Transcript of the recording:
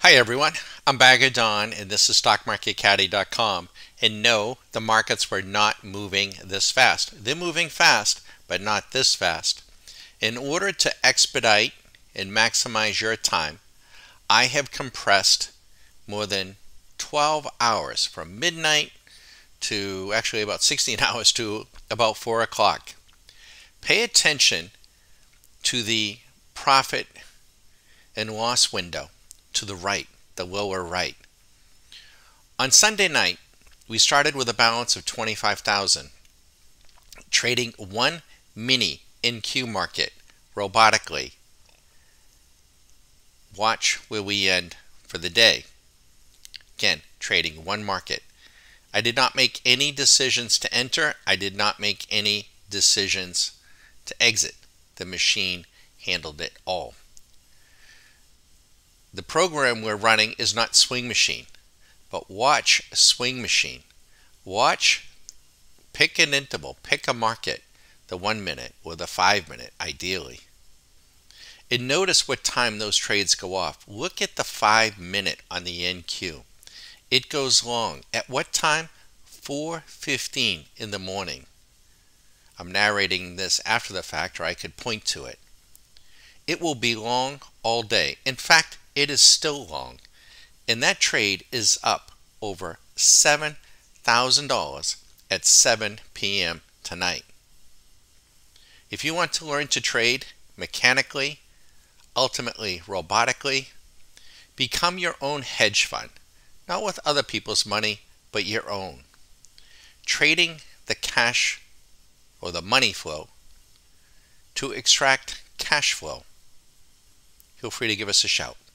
Hi everyone, I'm Bagger Don and this is StockMarketCaddy.com. And no, the markets were not moving this fast. They're moving fast, but not this fast. In order to expedite and maximize your time, I have compressed more than 12 hours from midnight to actually about 16 hours to about 4 o'clock. Pay attention to the profit and loss window to the right, the lower right. On Sunday night, we started with a balance of 25,000, trading one mini NQ market robotically. Watch where we end for the day. Again, trading one market. I did not make any decisions to enter. I did not make any decisions to exit. The machine handled it all. The program we're running is not Swing Machine, but watch Swing Machine. Watch, pick an interval, pick a market, the 1 minute or the 5 minute ideally. And notice what time those trades go off. Look at the 5 minute on the NQ. It goes long. At what time? 4:15 in the morning. I'm narrating this after the fact, or I could point to it. It will be long all day. In fact, it is still long. And that trade is up over $7,000 at 7 p.m. tonight. If you want to learn to trade mechanically, ultimately robotically, become your own hedge fund. Not with other people's money, but your own. Trading the cash or the money flow to extract cash flow. Feel free to give us a shout.